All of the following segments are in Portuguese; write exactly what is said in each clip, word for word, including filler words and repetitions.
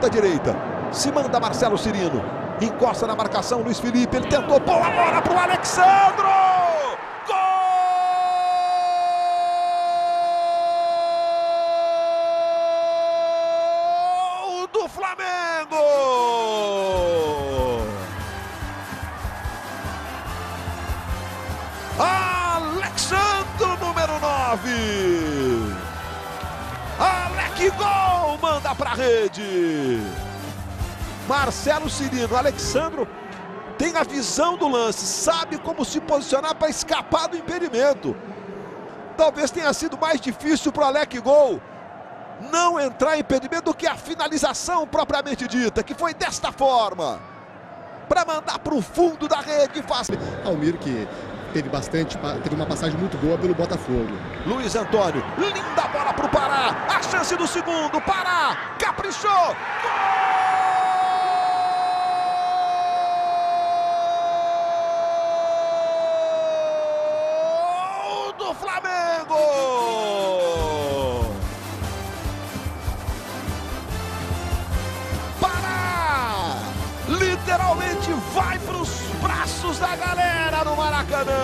ponta direita. Se manda Marcelo Cirino. Encosta na marcação Luiz Felipe. Ele tentou pôr a bola para o Alexandro. Gol do Flamengo. Alexandro, número nove. Alec Gol manda para a rede. Marcelo Cirino. Alexandro tem a visão do lance, sabe como se posicionar para escapar do impedimento. Talvez tenha sido mais difícil para o Alec Gol não entrar em impedimento do que a finalização propriamente dita, que foi desta forma, para mandar para o fundo da rede fácil. Almir, que teve bastante, teve uma passagem muito boa pelo Botafogo. Luiz Antônio, linda bola para o Pará, a chance do segundo, Pará, caprichou, gol do Flamengo! Pará, literalmente vai para os braços da galera no Maracanã.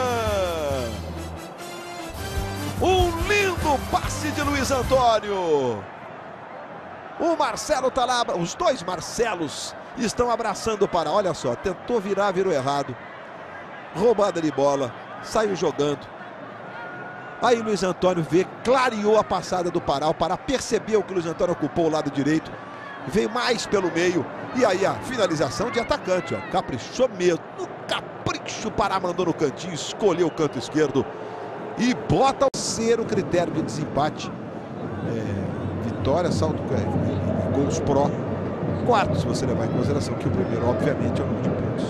Um lindo passe de Luiz Antônio. O Marcelo tá lá, os dois Marcelos estão abraçando o Pará. Olha só, tentou virar, virou errado. Roubada de bola, saiu jogando. Aí Luiz Antônio vê, clareou a passada do Pará. O Pará percebeu que o Luiz Antônio ocupou o lado direito, veio mais pelo meio. E aí a finalização de atacante, ó, caprichou mesmo. No capricho, o Pará mandou no cantinho, escolheu o canto esquerdo e bota o terceiro critério de desempate. É, vitória, saldo, é, gols pró. Quarto, se você levar em consideração que o primeiro, obviamente, é o número de pontos.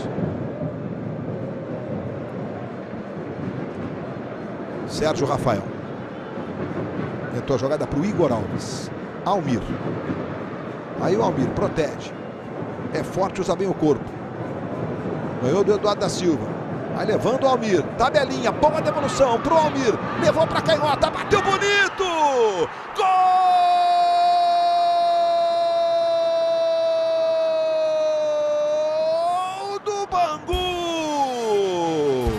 Sérgio Rafael. Tentou a jogada para o Igor Alves. Almir. Aí o Almir protege. É forte, usa bem o corpo. Ganhou do Eduardo da Silva. Vai levando o Almir. Tabelinha, boa devolução pro Almir. Levou pra canhota, bateu bonito! Gol do Bangu!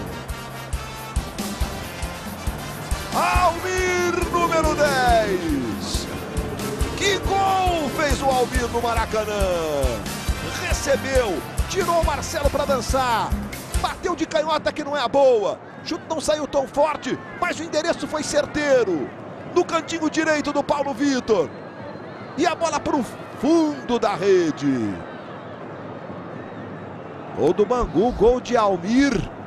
Almir, número dez. Que gol fez o Almir no Maracanã! Recebeu, tirou o Marcelo para dançar. Bateu de canhota que não é a boa. O chute não saiu tão forte, mas o endereço foi certeiro. No cantinho direito do Paulo Vitor. E a bola para o fundo da rede. Gol do Bangu, gol de Almir.